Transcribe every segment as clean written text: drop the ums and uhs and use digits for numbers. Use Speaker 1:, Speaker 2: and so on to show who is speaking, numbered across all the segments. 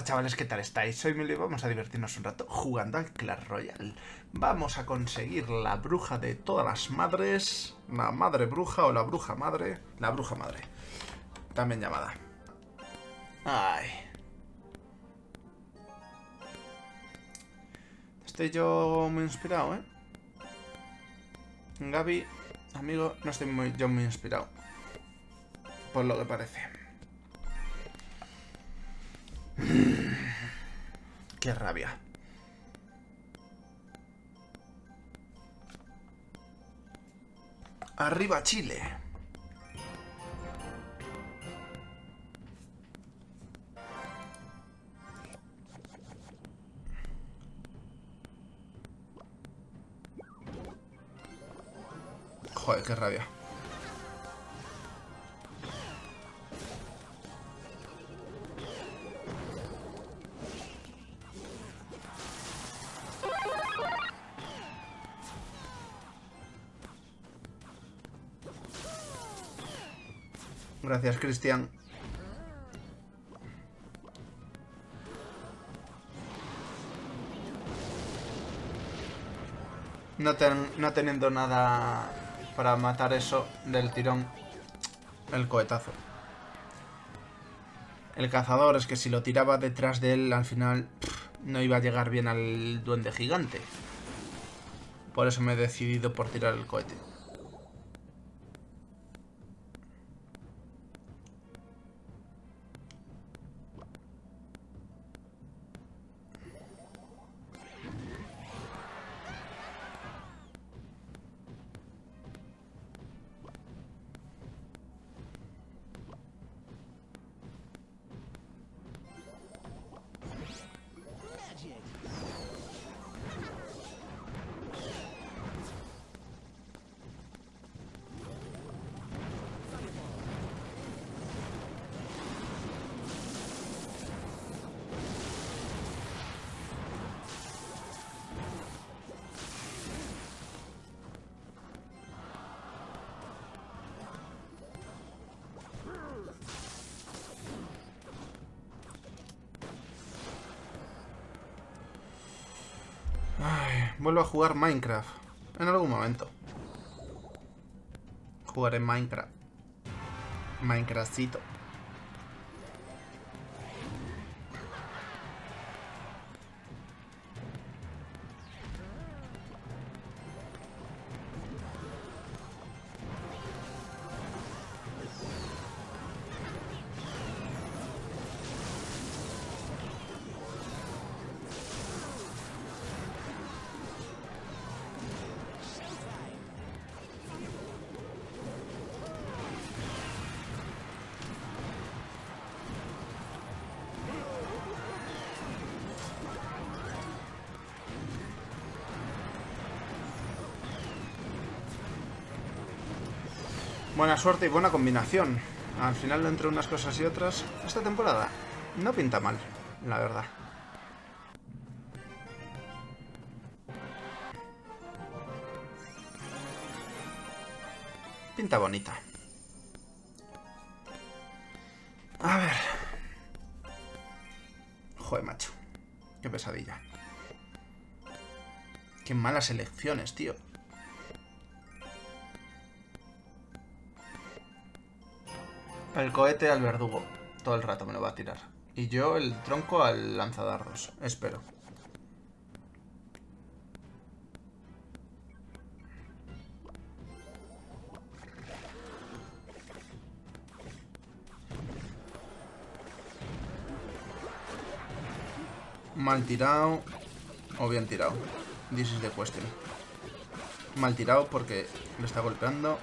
Speaker 1: pasa, chavales? ¿Qué tal estáis? Soy Milo y vamos a divertirnos un rato jugando al Clash Royale. Vamos a conseguir la bruja de todas las madres, la madre bruja o la bruja madre. La bruja madre, también llamada. Ay. Estoy yo muy inspirado, ¿eh? Gaby, amigo, no estoy yo muy inspirado. Por lo que parece. Qué rabia. Arriba Chile. Joder, qué rabia. Gracias, Cristian. No teniendo nada para matar eso del tirón. El cohetazo. El cazador es que si lo tiraba detrás de él, al final no iba a llegar bien al duende gigante. Por eso me he decidido por tirar el cohete. Vuelvo a jugar Minecraft. En algún momento. Jugaré Minecraft. Minecraftcito. Buena suerte y buena combinación. Al final, entre unas cosas y otras, esta temporada no pinta mal, la verdad. Pinta bonita. A ver. Joder, macho. Qué pesadilla. Qué malas elecciones, tío. El cohete al verdugo. Todo el rato me lo va a tirar. Y yo el tronco al lanzadardos. Espero. Mal tirado. O bien tirado. This is the question. Mal tirado porque le está golpeando.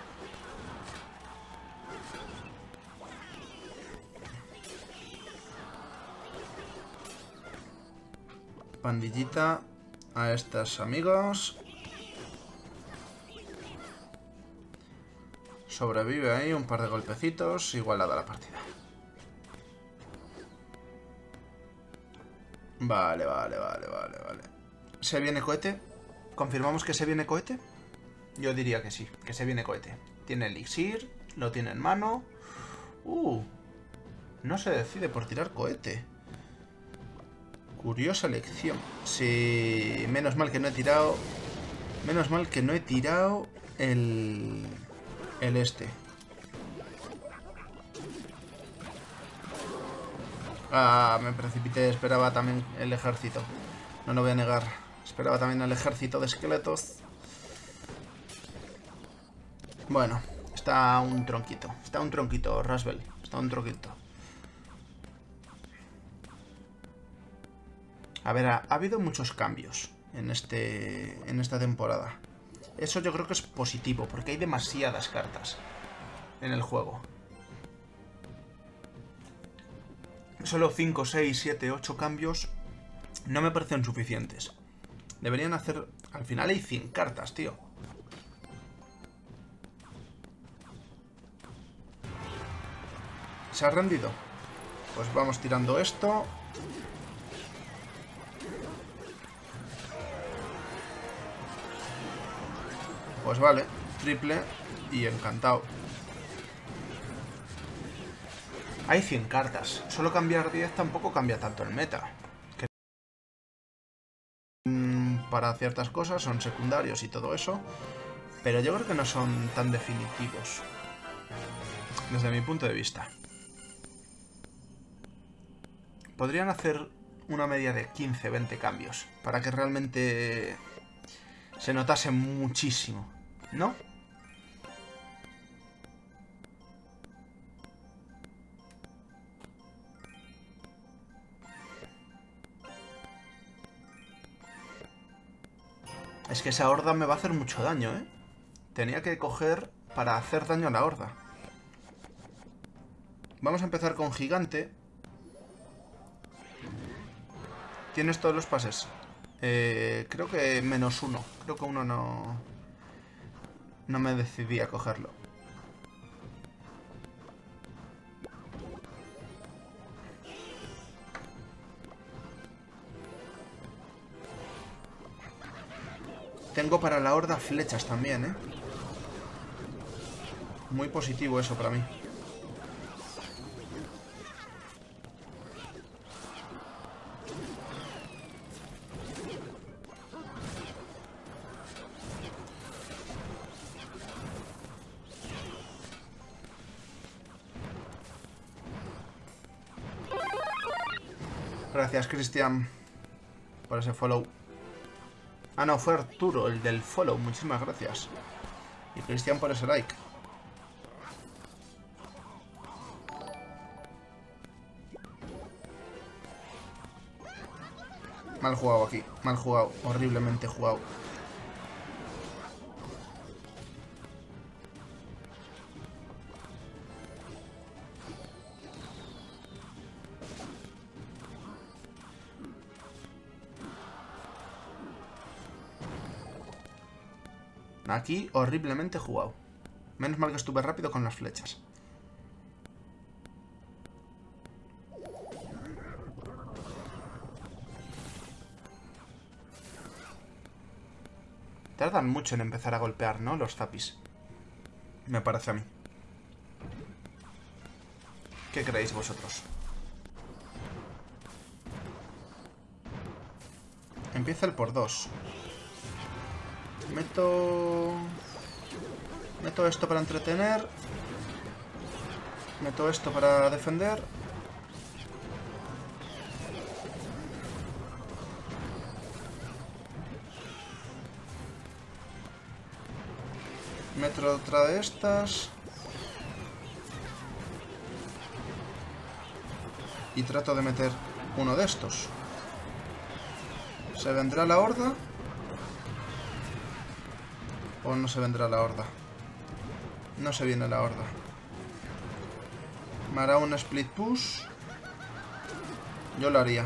Speaker 1: Pandillita a estos amigos. Sobrevive ahí, un par de golpecitos. Igualada la partida. Vale. ¿Se viene cohete? ¿Confirmamos que se viene cohete? Yo diría que sí, que se viene cohete. Tiene elixir, lo tiene en mano. No se decide por tirar cohete. Curiosa elección. Sí, menos mal que no he tirado... Menos mal que no he tirado el este. Ah, me precipité, esperaba también el ejército. No lo voy a negar. Esperaba también el ejército de esqueletos. Bueno, está un tronquito. Está un tronquito, Rasbel. Está un tronquito. A ver, ha habido muchos cambios en esta temporada. Eso yo creo que es positivo, porque hay demasiadas cartas en el juego. Solo 5, 6, 7, 8 cambios no me parecen suficientes. Deberían hacer... Al final hay 100 cartas, tío. ¿Se ha rendido? Pues vamos tirando esto. Pues vale, triple y encantado. Hay 100 cartas. Solo cambiar 10 tampoco cambia tanto el meta. Que para ciertas cosas son secundarios y todo eso. Pero yo creo que no son tan definitivos. Desde mi punto de vista. Podrían hacer una media de 15-20 cambios. Para que realmente se notase muchísimo. ¿No? Es que esa horda me va a hacer mucho daño, ¿eh? Tenía que coger para hacer daño a la horda. Vamos a empezar con gigante. ¿Tienes todos los pases? Creo que -1. Creo que uno no... No me decidí a cogerlo. Tengo para la horda flechas también, ¿eh? Muy positivo eso para mí. Gracias, Cristian, por ese follow. Ah, no, fue Arturo, el del follow. Muchísimas gracias. Y Cristian por ese like. Mal jugado aquí. Mal jugado. Horriblemente jugado. Aquí, horriblemente jugado. Menos mal que estuve rápido con las flechas. Tardan mucho en empezar a golpear, ¿no? Los zapis. Me parece a mí. ¿Qué creéis vosotros? Empieza el por 2. Meto esto para entretener. Meto esto para defender. Meto otra de estas. Y trato de meter uno de estos. ¿Se vendrá la horda? ¿O no se vendrá la horda? No se viene la horda. ¿Me hará un split push? Yo lo haría.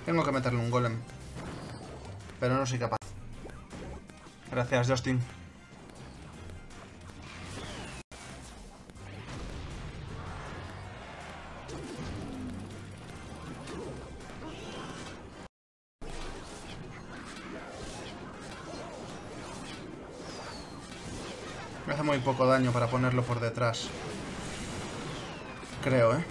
Speaker 1: Tengo que meterle un golem. Pero no soy capaz. Gracias, Justin. Me hace muy poco daño para ponerlo por detrás. Creo, ¿eh?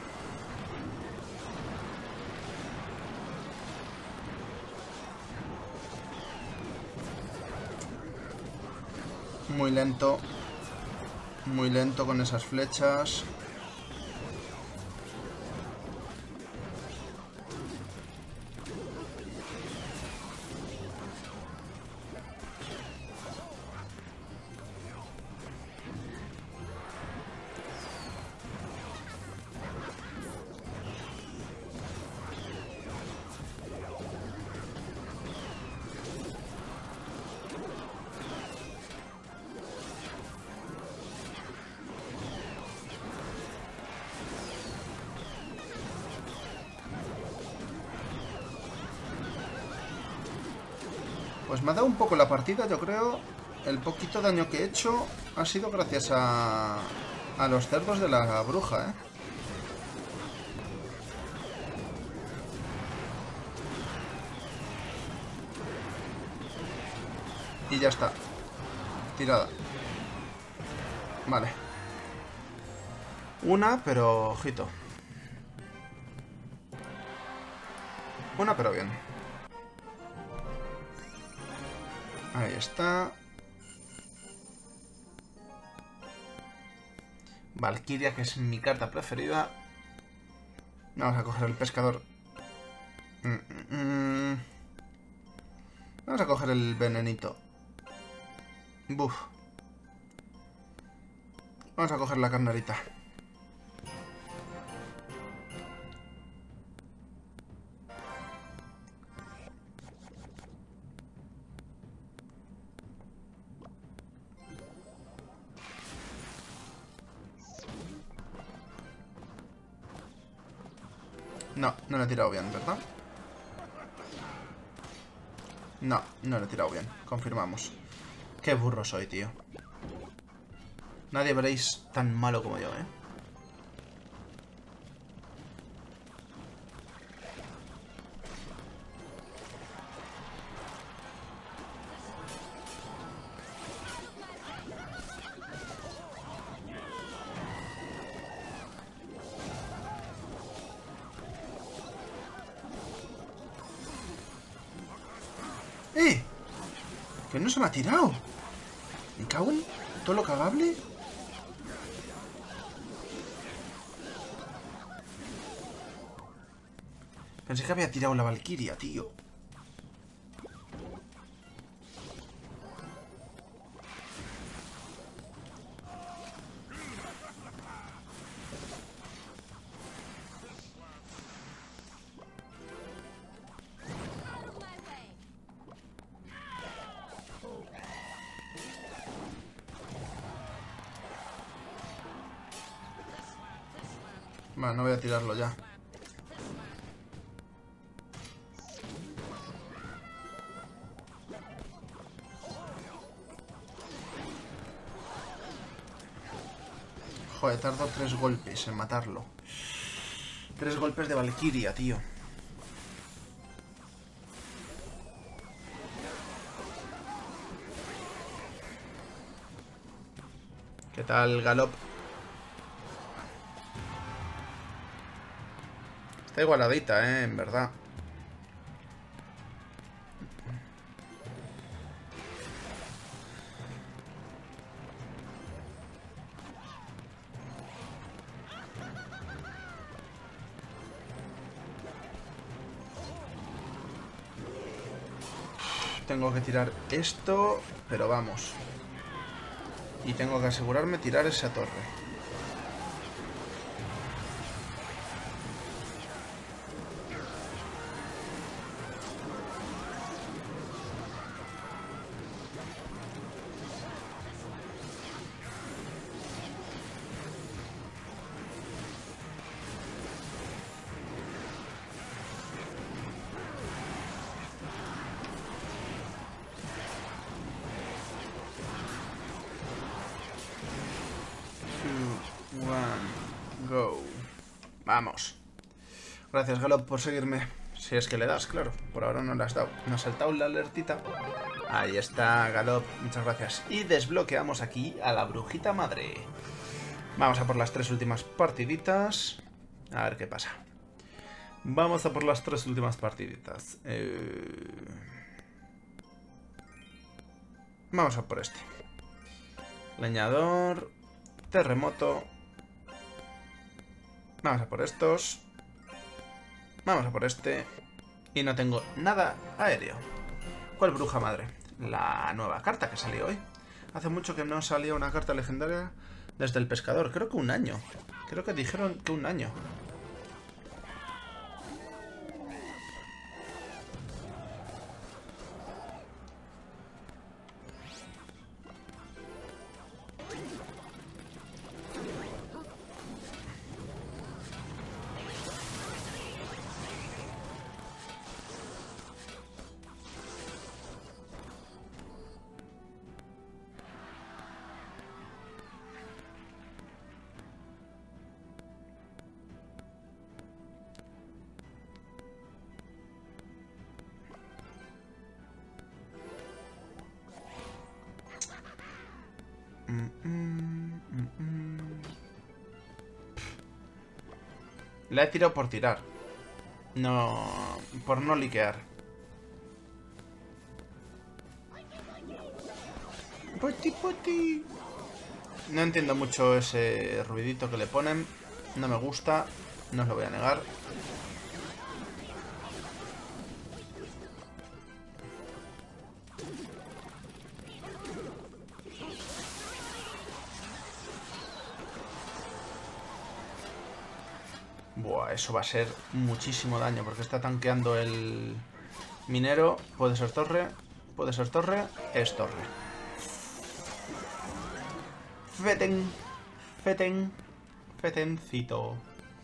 Speaker 1: Muy lento. Muy lento con esas flechas. Pues me ha dado un poco la partida, yo creo. El poquito daño que he hecho ha sido gracias a los cerdos de la bruja, ¿eh? Y ya está. Tirada. Vale. Una, pero ojito. Una, pero bien. Ahí está. Valkyria, que es mi carta preferida. Vamos a coger el pescador. Vamos a coger el venenito. Buf. Vamos a coger la carnerita. No, no lo he tirado bien, ¿verdad? No, no lo he tirado bien. Confirmamos. Qué burro soy, tío. Nadie veréis tan malo como yo, ¿eh? ¡Eh! Que no se me ha tirado. ¿Me cago en todo lo cagable? Pensé que había tirado la Valkyria, tío. Vale, no voy a tirarlo ya. Joder, tardo 3 golpes en matarlo. 3 golpes de Valkyria, tío. ¿Qué tal, Galop? Está igualadita, en verdad. Tengo que tirar esto, pero vamos. Y tengo que asegurarme tirar esa torre. Vamos. Gracias, Galop, por seguirme. Si es que le das, claro. Por ahora no le has dado. Me ha saltado la alertita. Ahí está, Galop. Muchas gracias. Y desbloqueamos aquí a la brujita madre. Vamos a por las 3 últimas partiditas. A ver qué pasa. Vamos a por las 3 últimas partiditas. Vamos a por este. Leñador. Terremoto. Vamos a por estos. Vamos a por este. Y no tengo nada aéreo. ¿Cuál bruja madre? La nueva carta que salió hoy. Hace mucho que no salía una carta legendaria desde el pescador. Creo que un año. Creo que dijeron que un año. La he tirado por tirar. No... por no liquear. Poti, poti. No entiendo mucho ese ruidito que le ponen. No me gusta. No os lo voy a negar. Buah, eso va a ser muchísimo daño porque está tanqueando el minero. Puede ser torre, puede ser torre, es torre. Feten, feten, fetencito.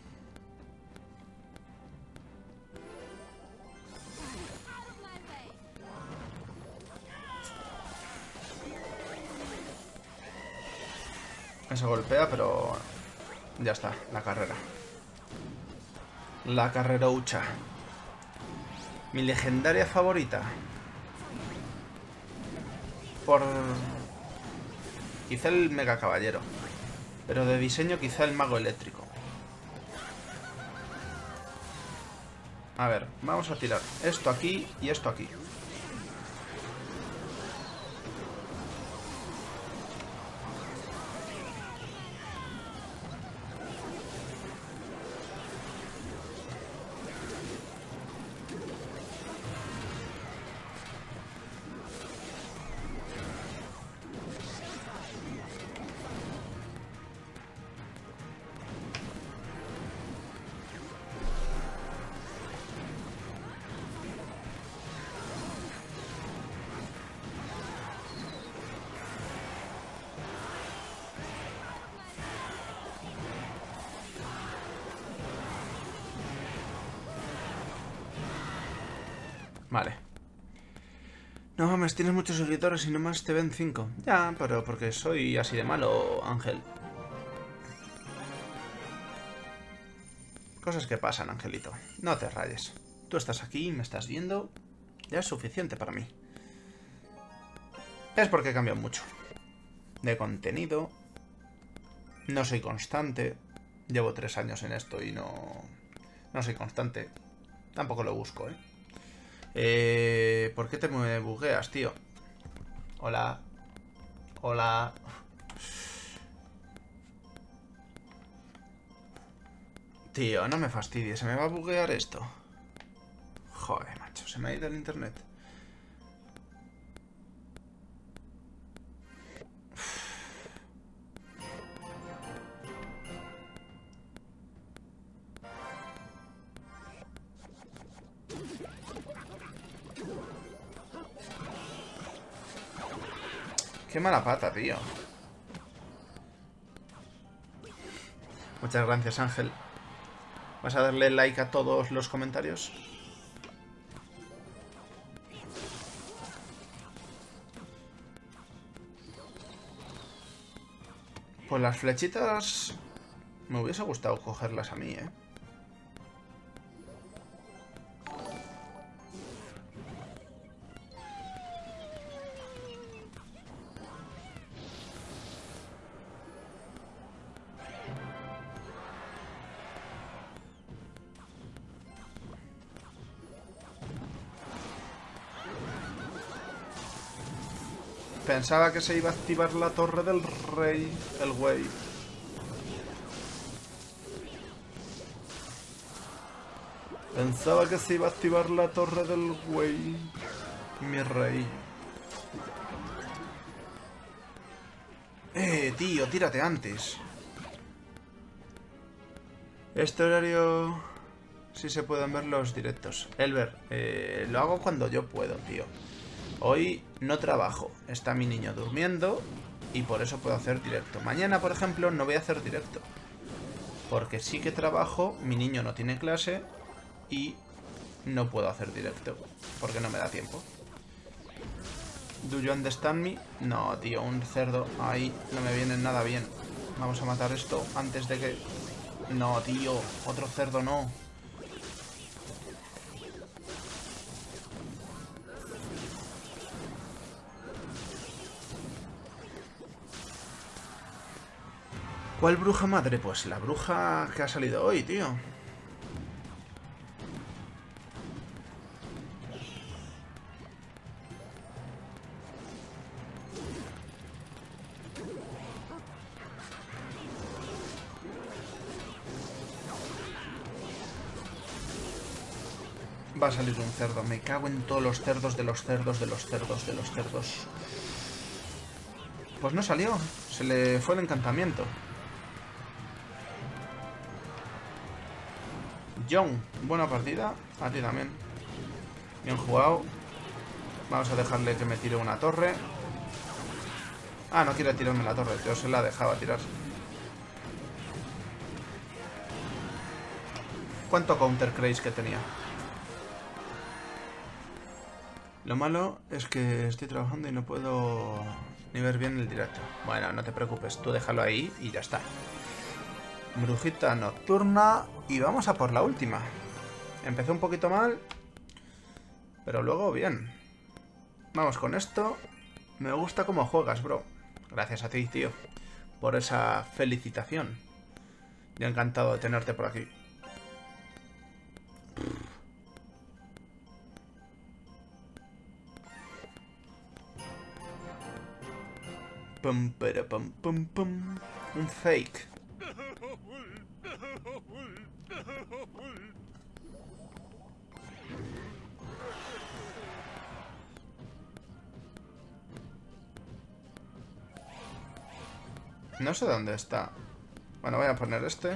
Speaker 1: Eso golpea, pero ya está, la carrera. La carreroucha. Mi legendaria favorita. Por... quizá el mega caballero. Pero de diseño quizá el mago eléctrico. A ver, vamos a tirar esto aquí y esto aquí. Vale. No mames, tienes muchos seguidores y nomás te ven 5. Ya, pero porque soy así de malo, Ángel. Cosas que pasan, Angelito. No te rayes. Tú estás aquí, me estás viendo. Ya es suficiente para mí. Es porque he cambiado mucho. De contenido. No soy constante. Llevo 3 años en esto y no soy constante. Tampoco lo busco, ¿eh? ¿Por qué te me bugueas, tío? Hola. Hola. Tío, no me fastidies, se me va a buguear esto. Joder, macho, se me ha ido el internet. Qué mala pata, tío. Muchas gracias, Ángel. ¿Vas a darle like a todos los comentarios? Pues las flechitas... me hubiese gustado cogerlas a mí, ¿eh? Pensaba que se iba a activar la torre del rey, el güey. Pensaba que se iba a activar la torre del güey, mi rey. Tío, tírate antes. Este horario... sí se pueden ver los directos. Elber, lo hago cuando yo puedo, tío. Hoy no trabajo. Está mi niño durmiendo y por eso puedo hacer directo. Mañana, por ejemplo, no voy a hacer directo. Porque sí que trabajo, mi niño no tiene clase y no puedo hacer directo. Porque no me da tiempo. ¿Do you understand me? No, tío, un cerdo ahí no me viene nada bien. Vamos a matar esto antes de que... No, tío, otro cerdo no. ¿Cuál bruja madre? Pues la bruja que ha salido hoy, tío. Va a salir un cerdo. Me cago en todos los cerdos de los cerdos de los cerdos de los cerdos. Pues no salió. Se le fue el encantamiento. John, buena partida. A ti también. Bien jugado. Vamos a dejarle que me tire una torre. Ah, no quiere tirarme la torre. Yo se la dejaba tirar. ¿Cuánto counter creéis que tenía? Lo malo es que estoy trabajando y no puedo ni ver bien el directo. Bueno, no te preocupes, tú déjalo ahí y ya está. Brujita nocturna y vamos a por la última. Empecé un poquito mal, pero luego bien. Vamos con esto. Me gusta cómo juegas, bro. Gracias a ti, tío, por esa felicitación. Yo encantado de tenerte por aquí. Pum, pero, pum, pum, pum. Un fake. No sé dónde está. Bueno, voy a poner este.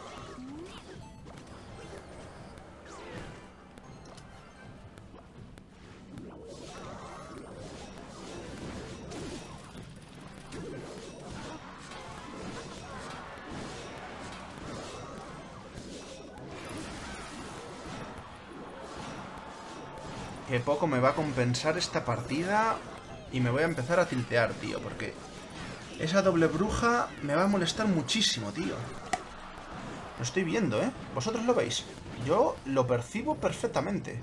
Speaker 1: Que poco me va a compensar esta partida. Y me voy a empezar a tiltear, tío, porque esa doble bruja me va a molestar muchísimo, tío. Lo estoy viendo, ¿eh? ¿Vosotros lo veis? Yo lo percibo perfectamente.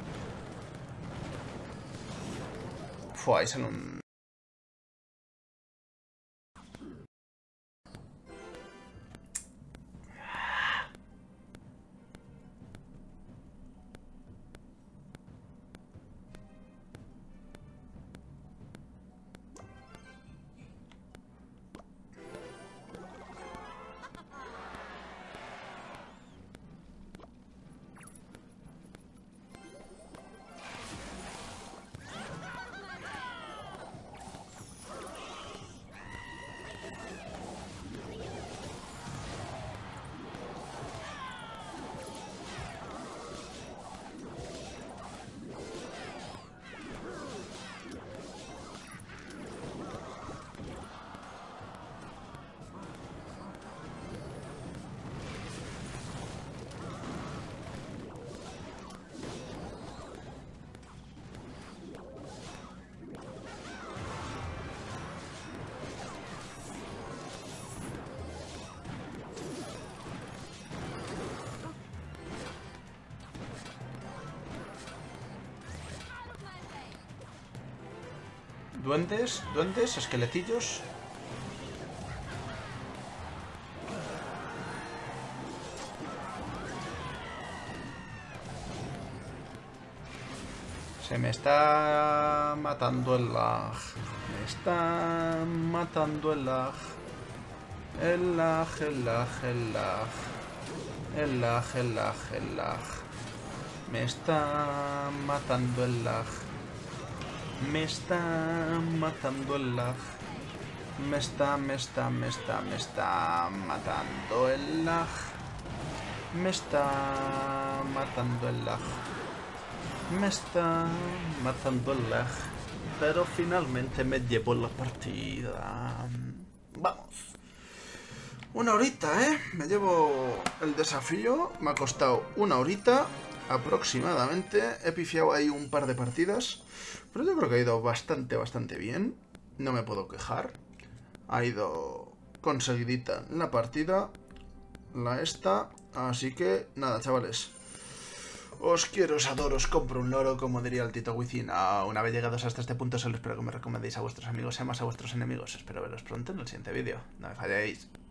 Speaker 1: Fua, ahí sale un... Duendes, duendes, esqueletillos. Se me está matando el lag. Me está matando el lag. El lag, el lag, el lag. El lag, el lag, el lag. Me está matando el lag. Me está matando el lag. Me está matando el lag. Me está matando el lag. Me está matando el lag. Pero finalmente me llevo la partida. Vamos. Una horita, ¿eh? Me llevo el desafío. Me ha costado una horita aproximadamente. He pifiado ahí un par de partidas. Pero yo creo que ha ido bastante bien. No me puedo quejar. Ha ido conseguidita la partida. La esta. Así que nada, chavales. Os quiero, os adoro, os compro un loro, como diría el Tito Wizzing. Una vez llegados hasta este punto, solo espero que me recomendéis a vuestros amigos y más a vuestros enemigos. Espero veros pronto en el siguiente vídeo. No me falléis.